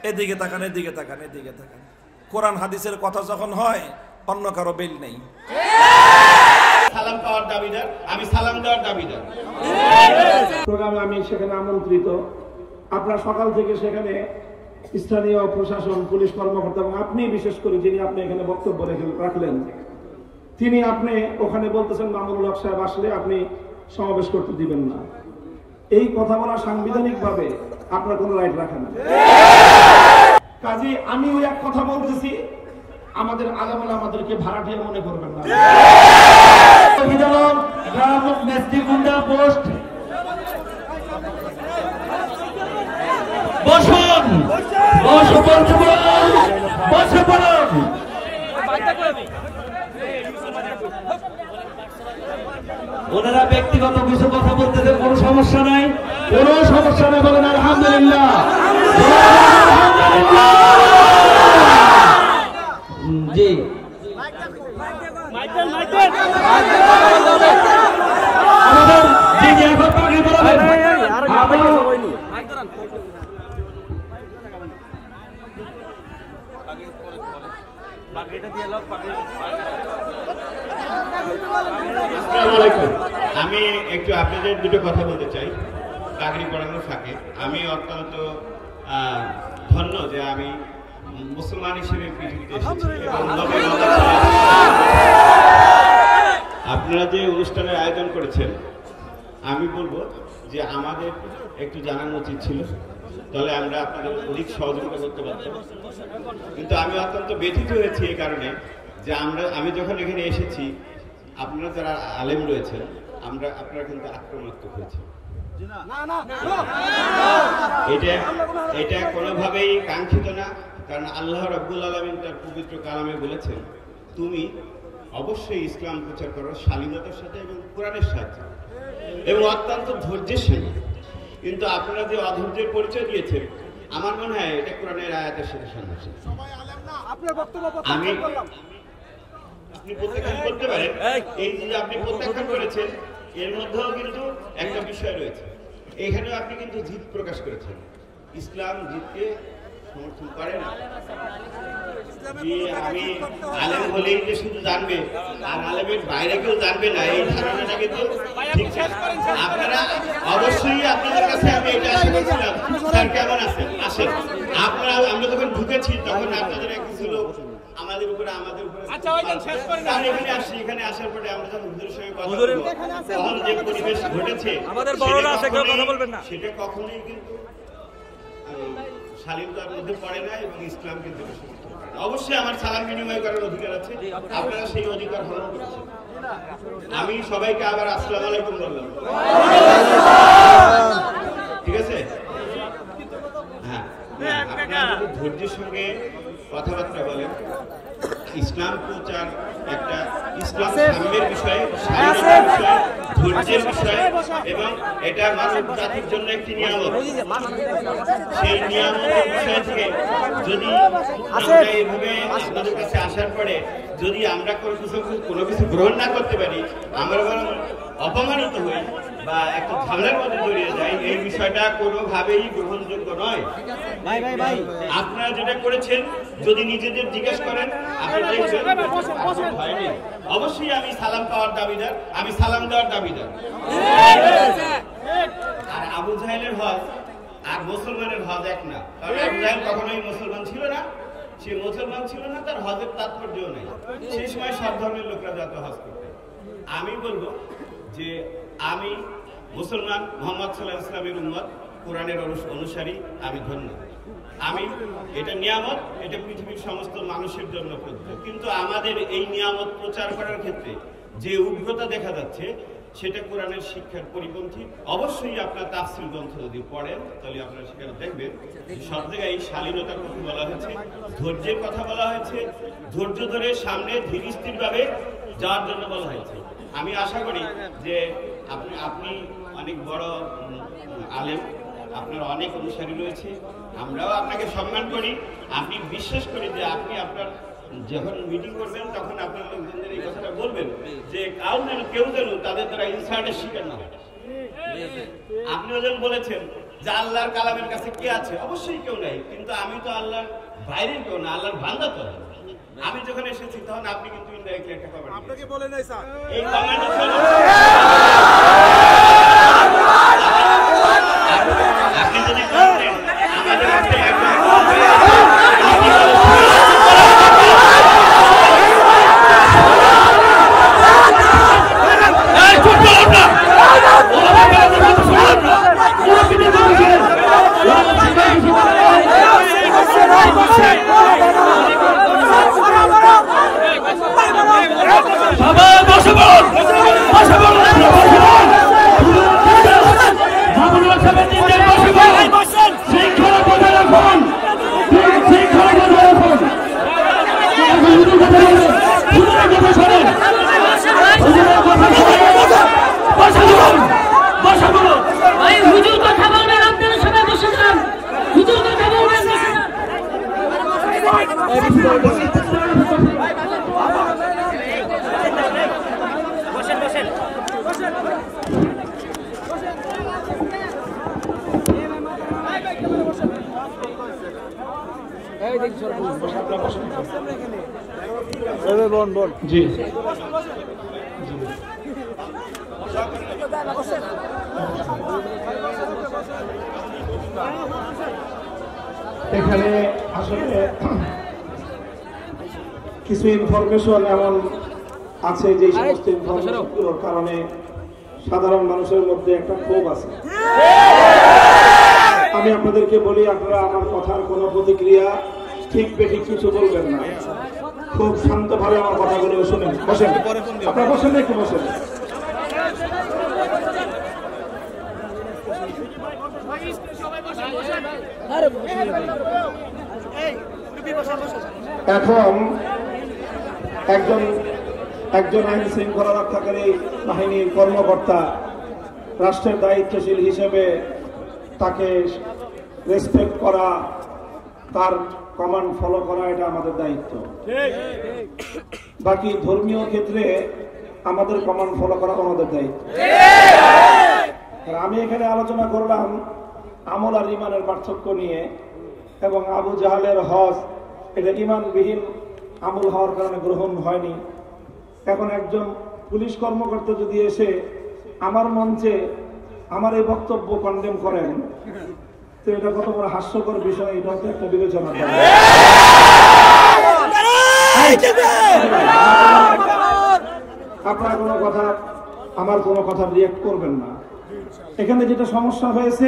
এদিকে তাকান, এদিকে তাকান, এদিকে তাকান। কোরআন হাদিসের কথা যখন হয় অন্য কারো বেল নেই। সালাম পাওয়ার দাবিদার, আমি সালাম দেওয়ার দাবিদার। প্রোগ্রামে আমি সেখানে আমন্ত্রিত। আপনার সকাল থেকে সেখানে স্থানীয় প্রশাসন, পুলিশ কর্মকর্তা এবং আপনি বিশেষ করে যিনি আপনি এখানে বক্তব্য রাখলেন, তিনি আপনি ওখানে বলতেছেন মামুনুল হক সাহেব আসলে আপনি সমাবেশ করতে দিবেন না। এই কথা বলা সাংবিধানিক ভাবে আপনার কোনো রাইট রাখেন না। কাজে আমি ওই এক কথা বলতেছি, আমাদের আলেমরা আমাদেরকে ভাড়াটিয়া মনে করবেন না। পোস্ট বসুন, ওনারা ব্যক্তিগত কিছু কথা বলতেছে, কোনো সমস্যা নাই, কোনো সমস্যা নেই, বলেন আলহামদুলিল্লাহ। জি আমি একটু আপনাদের দুটো কথা বলতে চাই চাকরি পড়ানোর ফাঁকে। আমি অত্যন্ত ধন্য যে আমি মুসলমান হিসেবে পৃথিবীতে এসেছি এবং আপনারা যে অনুষ্ঠানের আয়োজন করেছেন, আমি বলবো যে আমাদের একটু জানানো উচিত ছিল, তাহলে আমরা আপনাদের অধিক সহযোগিতা করতে পারতাম। কিন্তু আমি অত্যন্ত ব্যথিত হয়েছি এই কারণে যে আমি যখন এখানে এসেছি, আপনারা যারা আলেম রয়েছেন, আপনারা কিন্তু আক্রমণাত্মক হয়েছেন। এটা কোনোভাবেই কাঙ্ক্ষিত না, কারণ আল্লাহ রাব্বুল আলামিন তার পবিত্র কালামে বলেছেন, তুমি অবশ্যই ইসলাম প্রচার করো শালীনতার সাথে এবং কোরআনের সাথে এবং অত্যন্ত ধৈর্যের সঙ্গে। কিন্তু আপনারা যে অধৈর্যের পরিচয় দিয়েছেন, আমার মনে হয় এটা কোরআনের আয়াতের সাথে সাংঘর্ষিক। আপনি প্রত্যাখ্যান করতে পারেন, এই যে আপনি প্রত্যাখ্যান করেছেন এর মধ্যেও কিন্তু একটা বিষয় রয়েছে। এখানেও আপনি কিন্তু জিদ প্রকাশ করেছেন, ইসলাম জিদকে সমর্থন করে না। আমি আলেম হলেই যে শুধু জানবে আর আলেমের বাইরে কেউ জানবে না, এই ধারণাটা কিন্তু ঠিক না। আপনারা অবশ্যই আপনাদের কাছে আমি এটা আশা করছিলাম, স্যার কেমন আছেন, আসেন। আমরা যখন ঢুকেছি তখন আপনাদের কিছু লোক আমাদের উপরে এখানে আসছি। এখানে আসার পরে আমরা যখন হুজুরের সঙ্গে কথা বলবো, তখন যে পরিবেশ ঘটেছে সেটা কখনোই কিন্তু শালীনতার মধ্যে পড়ে না এবং ইসলাম কিন্তু অবশ্যই আমার সালাম বিনিময় করার অধিকার আছে, আপনারা সেই অধিকার হরণ করেছেন। আমি সবাইকে আবার আসসালামু আলাইকুম বললাম, ঠিক আছে? হ্যাঁ, আপনারা যদি ধৈর্যের সঙ্গে কথাবার্তা বলেন, ইসলাম প্রচার একটা ইসলাম সাম্যের বিষয়ে, স্বাধীনতার বিষয়ে, ধৈর্যের বিষয়ে এবং এটা মানব জাতির জন্য একটি নিয়ামত। সেই নিয়ামতের বিষয় থেকে যদি আমরা এইভাবে আপনাদের কাছে আসার পরে যদি আমরা কোনো কিছু গ্রহণ না করতে পারি, আমরা বরং অপমানিত হই বা একটা ঝামেলার মধ্যে জড়িয়ে যাই, এই বিষয়টা কোনোভাবেই গ্রহণযোগ্য নয়। আপনারা যেটা করেছেন যদি নিজেদের জিজ্ঞেস করেন, অবশ্যই আমি সালাম পাওয়ার দাবিদার, আমি সালাম দেওয়ার দাবিদার। আর আবু জাহেলের হজ আর মুসলমানের হজ এক না, কারণ আবু জাহেল কখনোই মুসলমান ছিল না, সে মুসলমান ছিল না, তার হজের তাৎপর্যও নেই। সেই সময় সব ধর্মের লোকরা যত হজ করতে। আমি বলবো যে আমি মুসলমান, মুহাম্মদ সাল্লাল্লাহু আলাইহি ওয়াসাল্লামের উম্মত, কোরআনের অনুসারী, আমি ধন্য। আমি এটা নিয়ামত, এটা পৃথিবীর সমস্ত মানুষের জন্য প্রযোজ্য। কিন্তু আমাদের এই নিয়ামত প্রচার করার ক্ষেত্রে যে উগ্রতা দেখা যাচ্ছে সেটা কোরআনের শিক্ষার পরিপন্থী। অবশ্যই আপনার তাফসীর গ্রন্থ যদি পড়েন তাহলে আপনারা সেখানে দেখবেন সব জায়গায় শালীনতার কথা বলা হয়েছে, ধৈর্যের কথা বলা হয়েছে, ধৈর্য ধরে সামনে ধীর স্থির ভাবে যাওয়ার জন্য বলা হয়েছে। আমি আশা করি যে আপনি অনেক বড় আলেম, আপনার অনেক অনুসারী রয়েছে, আমরাও আপনাকে সম্মান করি। আপনি বিশ্বাস করি যে আপনি আপনার যখন মিটিং করবেন তখন আপনার লোকজনদের এই কথাটা বলবেন যে কেউ যেন তাদের দ্বারা ইনসাল্টের শিকার না হয়। আপনিও যেন বলেছেন যে আল্লাহর কালামের কাছে কে আছে? অবশ্যই কেউ নাই, কিন্তু আমি তো আল্লাহর বাইরের কেউ না, আল্লাহর বান্দা তো। আমি যখন এসেছি তখন আপনি কিন্তু ইনডাইরেক্টলি একটা কমেন্ট আপনাকে বলে নাই স্যার, এই কমেন্ট আপনি যদি করেন আমাদের কাছে জি এখানে আসলে কিছু ইনফরমেশন এমন আছে যে সমস্ত ইনফরমেশনগুলোর কারণে সাধারণ মানুষের মধ্যে একটা ক্ষোভ আছে। আমি আপনাদেরকে বলি, আপনারা আমার কথার কোনো প্রতিক্রিয়া ঠিক বেঠিক কিছু বলবেন না, খুব শান্তভাবে আমার কথাগুলো শুনেন। বসেন, আপনারা বসেন, একটু বসেন। এখন একজন আইন শৃঙ্খলা রক্ষাকারী বাহিনীর কর্মকর্তা রাষ্ট্রের দায়িত্বশীল হিসেবে তাকে রেসপেক্ট করা, তার কমান্ড ফলো করা, এটা আমাদের দায়িত্ব। বাকি ধর্মীয় ক্ষেত্রে আমাদের কমান্ড ফলো করা আমাদের দায়িত্ব। আমি এখানে আলোচনা করলাম আমল আর ইমানের পার্থক্য নিয়ে, এবং আবু জাহালের হজ এটা ইমানবিহীন আমল হওয়ার কারণে গ্রহণ হয়নি। এখন একজন পুলিশ কর্মকর্তা যদি এসে আমার মঞ্চে আমার এই বক্তব্য কন্ডেম করেন, তো এটা কত বড় হাস্যকর বিষয়, এটা তো একটা বিবেচনা করেন। আপনার কোনো কথা, আমার কোনো কথা রিয়েক্ট করবেন না। এখানে যেটা সমস্যা হয়েছে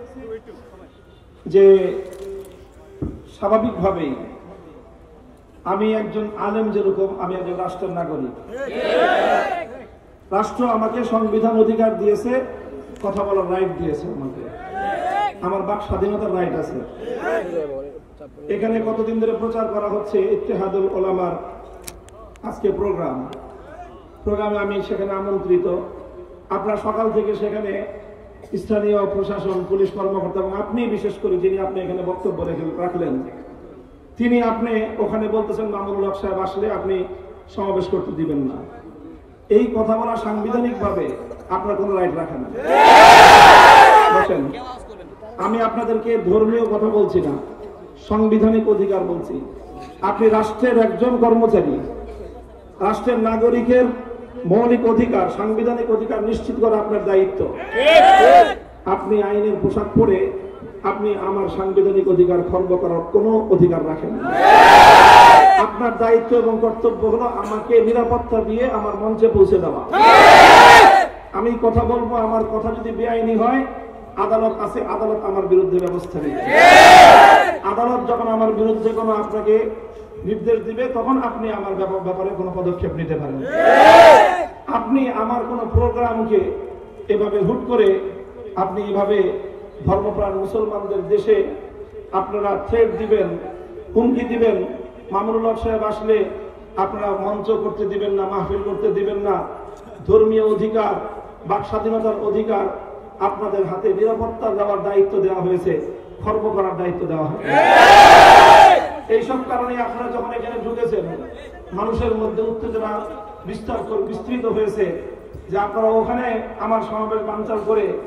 যে স্বাভাবিকভাবেই আমি একজন আলেম, যেরকম আমি একজন রাষ্ট্রের নাগরিক, রাষ্ট্র আমাকে সংবিধান অধিকার দিয়েছে, কথা বলার রাইট দিয়েছে, আমাকে আমার বাক স্বাধীনতার রাইট আছে। এখানে কতদিন ধরে প্রচার করা হচ্ছে ইত্তেহাদুল উলামার আজকে প্রোগ্রামে আমি সেখানে আমন্ত্রিত। আপনারা সকাল থেকে সেখানে স্থানীয় প্রশাসন, পুলিশ কর্মকর্তা এবং আপনি বিশেষ করে যিনি আপনি এখানে বক্তব্য রাখলেন, তিনি আপনি ওখানে বলতেছেন মামুনুল হক সাহেব আসলে আপনি সমাবেশ করতে দিবেন না। এই কথা বলা সাংবিধানিক ভাবে আপনার কোনো রাইট রাখেন না। বসেন, আমি আপনাদেরকে ধর্মীয় কথা বলছি না, সাংবিধানিক অধিকার বলছি। আপনি রাষ্ট্রের একজন কর্মচারী, রাষ্ট্রের নাগরিকের মৌলিক অধিকার, সাংবিধানিক অধিকার নিশ্চিত করা আপনার দায়িত্ব। আপনি আইনের পোশাক পরে আপনি আমার সাংবিধানিক অধিকার খর্ব করার কোনো অধিকার রাখেন না। আপনার দায়িত্ব এবং কর্তব্য হলো আমাকে নিরাপত্তা দিয়ে আমার মঞ্চে পৌঁছে দেওয়া। আমি কথা বলবো, আমার কথা যদি বেআইনি হয়, আদালত আছে, আদালত আমার বিরুদ্ধে ব্যবস্থা নেবে। আদালত যখন আমার বিরুদ্ধে কোনো আপনাকে নির্দেশ দিবে, তখন আপনি আমার ব্যাপারে কোনো পদক্ষেপ নিতে পারেন। আপনি আমার কোনো প্রোগ্রামকে এভাবে হুট করে আপনি এভাবে ধর্মপ্রাণ মুসলমানদের দেশে আপনারা থ্রেট দিবেন, হুমকি দিবেন, মামুনুল হক সাহেব আসলে আপনারা মঞ্চ করতে দিবেন না, মাহফিল করতে দিবেন না। ধর্মীয় অধিকার, বাক স্বাধীনতার অধিকার আপনাদের হাতে নিরাপত্তা দেওয়ার দায়িত্ব দেওয়া হয়েছে, খর্ব করার দায়িত্ব দেওয়া হয়েছে। এইসব কারণে আপনারা যখন এখানে ঢুকেছেন, মানুষের মধ্যে উত্তেজনা বিস্তৃত হয়েছে যে আপনারা ওখানে আমার সমাবেশ বানচাল করে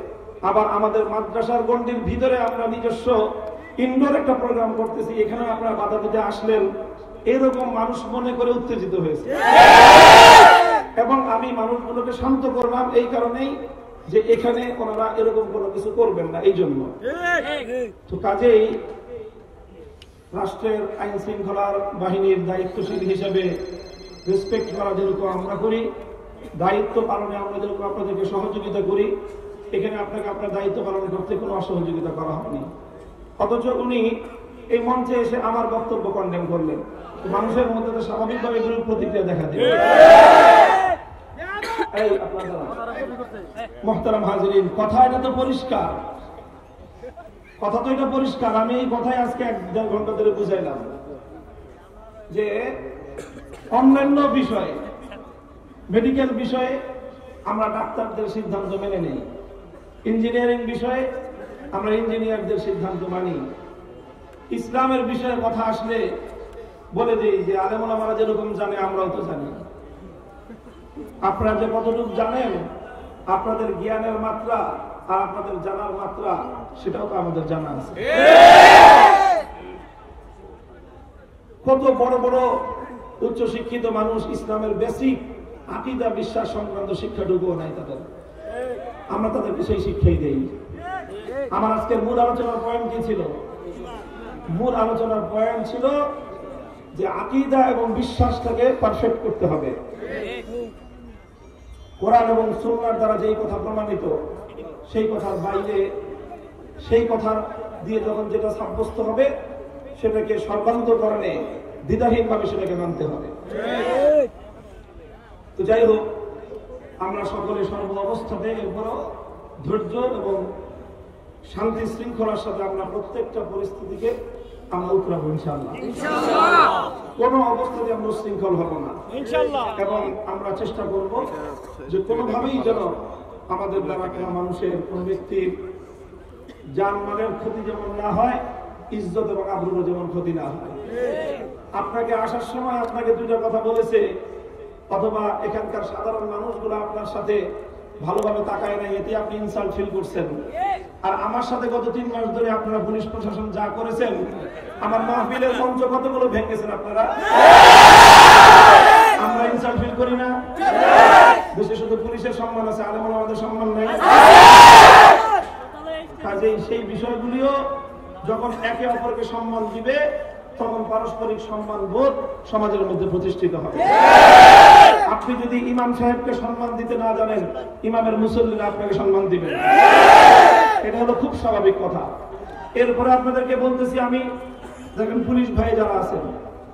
আবার আমাদের মাদ্রাসার গণ্ডির ভিতরে আমরা নিজস্ব ইনডোর একটা প্রোগ্রাম করতেছি, এখানে আপনারা বাধা দিতে আসলেন, এরকম মানুষ মনে করে উত্তেজিত হয়েছে। এবং আমি মানুষগুলোকে শান্ত করলাম এই কারণেই যে এখানে ওনারা এরকম কোনো কিছু করবেন না, এই জন্য। তো কাজেই রাষ্ট্রের আইন শৃঙ্খলার বাহিনীর দায়িত্বশীল হিসেবে রেসপেক্ট করা যেরকম আমরা করি, দায়িত্ব পালনে আমরা যেরকম আপনাদেরকে সহযোগিতা করি, এখানে আপনাকে আপনার দায়িত্ব পালন করতে কোনো অসহযোগিতা করা হয়নি। অথচ উনি এই মঞ্চে এসে আমার বক্তব্য কন্ডেম করলেন। মানুষের মধ্যে তো স্বাভাবিকভাবে এগুলোর প্রতিক্রিয়া দেখা দেবে। এই আপনারা মুহতারাম হাজিরিন, কথা এটা তো পরিষ্কার, কথা তো এটা পরিষ্কার। আমি এই কথাই আজকে 1-1.5 ঘন্টা ধরে বুঝাইলাম যে অন্যান্য বিষয়ে, মেডিকেল বিষয়ে আমরা ডাক্তারদের সিদ্ধান্ত মেনে নেই, ইঞ্জিনিয়ারিং বিষয়ে আমরা ইঞ্জিনিয়ারদের সিদ্ধান্ত মানি, ইসলামের বিষয়ে কথা আসলে বলে দিই যে আলেম ওলামারা যেরকম জানে আমরাও তো জানি। আপনারা যে কতটুকু জানেন, আপনাদের জ্ঞানের মাত্রা আর আপনাদের জানার মাত্রা সেটাও তো আমাদের জানা আছে। কত বড় বড় উচ্চ শিক্ষিত মানুষ ইসলামের বেসিক আকীদা বিশ্বাস সংক্রান্ত শিক্ষাটুকুও নাই তাদের, আমরা তাদেরকে সেই শিক্ষাই দেই। আমার আজকের মূল আলোচনার পয়েন্ট কি ছিল? মূল আলোচনার পয়েন্ট ছিল যে আকীদা এবং বিশ্বাসটাকে পারফেক্ট করতে হবে। কোরআন এবং সুন্নাহর দ্বারা যেই কথা প্রমাণিত, সেই কথার বাইরে, সেই কথার দিয়ে যখন যেটা সাব্যস্ত হবে সেটাকে সর্বান্তকরণে দ্বিধাহীনভাবে সেটাকে মানতে হবে। তো যাই হোক, আমরা সকলে সর্ব অবস্থাতে এরপরও ধৈর্য এবং শান্তি শৃঙ্খলার সাথে আমরা প্রত্যেকটা পরিস্থিতিকে আমরা উতরাবো ইনশাআল্লাহ। কোনো অবস্থাতে আমরা শৃঙ্খল হব না এবং আমরা চেষ্টা করব যে কোনোভাবেই যেন আমাদের দ্বারা কোনো মানুষের, কোন ব্যক্তির জানমালের ক্ষতি যেমন না হয়, ইজ্জত এবং আবরুরও যেমন ক্ষতি না হয়। আপনাকে আসার সময় আপনাকে দুইটা কথা বলেছে, অথবা এখানকার সাধারণ মানুষগুলো আপনার সাথে ভালোভাবে তাকায় নাই, এতে আপনি ইনসাল্ট ফিল করছেন। আর আমার সাথে গত 3 মাস ধরে আপনারা পুলিশ প্রশাসন যা করেছেন, আমার মাহফিলের মঞ্চ কতগুলো ভেঙেছেন আপনারা, আমরা ইনসাল্ট ফিল করি না? দেশে শুধু পুলিশের সম্মান আছে, আলেম ওলামাদের সম্মান নাই। কাজেই সেই বিষয়গুলিও যখন একে অপরকে সম্মান দিবে, তখন পারস্পরিক সম্মান বোধ সমাজের মধ্যে প্রতিষ্ঠিত হবে। আপনি যদি ইমাম সাহেবকে সম্মান দিতে না জানেন, ইমামের মুসল্লিরা আপনাকে সম্মান দিবেন, এটা হলো খুব স্বাভাবিক কথা। এরপরে আপনাদেরকে বলতেছি, আমি দেখেন পুলিশ ভাই যারা আছেন,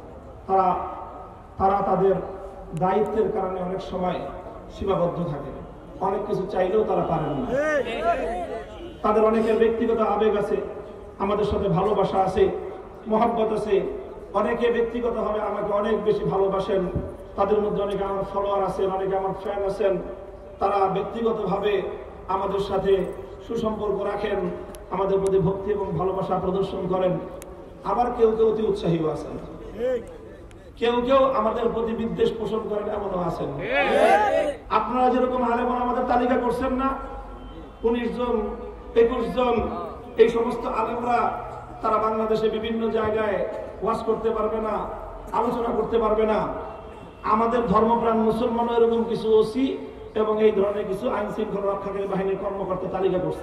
তারা তাদের দায়িত্বের কারণে অনেক সময় সীমাবদ্ধ থাকে, অনেক কিছু চাইলেও তারা পারেন না। তাদের অনেকের ব্যক্তিগত আবেগ আছে, আমাদের সাথে ভালোবাসা আছে, মহব্বত আছে, অনেকে ব্যক্তিগতভাবে আমাকে অনেক বেশি ভালোবাসেন, তাদের মধ্যে অনেকে আমার ফলোয়ার আছেন, অনেকে আমার ফ্যান আছেন, তারা ব্যক্তিগতভাবে আমাদের সাথে সুসম্পর্ক রাখেন, আমাদের প্রতি ভক্তি এবং ভালোবাসা প্রদর্শন করেন। আবার কেউ কেউ অতি উৎসাহীও আছেন, কেউ কেউ আমাদের প্রতি বিদ্বেষ পোষণ করেন, এমনও আছেন। আপনারা যেরকম আলেম আমাদের তালিকা করছেন না, 19 জন 21 জন, এই সমস্ত আলেমরা তারা বাংলাদেশে বিভিন্ন জায়গায় ওয়াজ করতে পারবে না, আলোচনা করতে পারবে না। আমাদের ধর্মপ্রাণ মুসলমানও এরকম কিছু ওসি এবং এই ধরনের কিছু আইন শৃঙ্খলা রক্ষাকারী বাহিনীর কর্মকর্তা তালিকা করছে।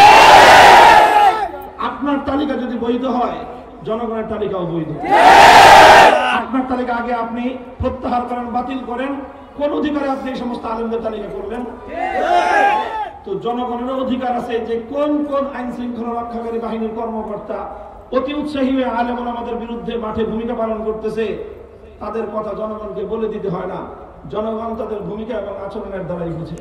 আপনার তালিকা যদি বৈধ হয়, জনগণের তালিকাও বৈধ। আপনার তালিকা আগে আপনি প্রত্যাহার করেন, বাতিল করেন, কোন অধিকারে আপনি এই সমস্ত আলেমদের তালিকা করলেন? তো জনগণের অধিকার আছে যে কোন কোন আইন শৃঙ্খলা রক্ষাকারী বাহিনীর কর্মকর্তা অতি উৎসাহী হয়ে আলেম ওলামাদের বিরুদ্ধে মাঠে ভূমিকা পালন করতেছে, তাদের কথা জনগণকে বলে দিতে হয় না, জনগণ তাদের ভূমিকা এবং আচরণের দ্বারাই বুঝে।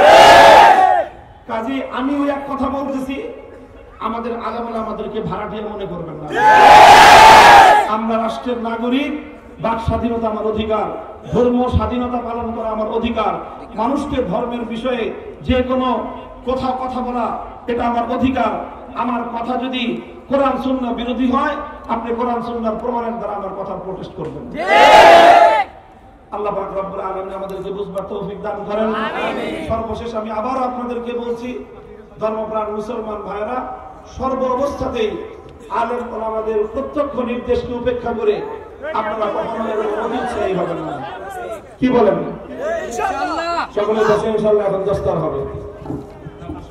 কাজী আমি ওই এক কথা বলতেছি, আমাদের আলেম ওলামাদেরকে ভাড়াটিয়া মনে করবেন না। আমরা রাষ্ট্রের নাগরিক, বাক স্বাধীনতা আমার অধিকার, ধর্ম স্বাধীনতা পালন করা আমার অধিকার, মানুষকে ধর্মের বিষয়ে যে কোনো কথা বলা এটা আমার অধিকার। আমার কথা যদি কোরআন সুন্নাহ বিরোধী হয়, আপনি কোরআন সুন্নাহর প্রমাণের দ্বারা আমার কথা প্রোটেস্ট করবেন। আল্লাহ পাক রব্বুল আলামিন আমাদেরকে বুঝবার তৌফিক দান করেন। সর্বশেষ আমি আবার আপনাদেরকে বলছি, ধর্মপ্রাণ মুসলমান ভাইরা সর্ব অবস্থাতেই আলেম ওলামাদের প্রত্যক্ষ নির্দেশকে উপেক্ষা করে আপনারা কখনো অনিচ্ছাই হবেন না। কি বলেন? সকলে বসে ইনশাআল্লাহ এখন দস্তার হবে।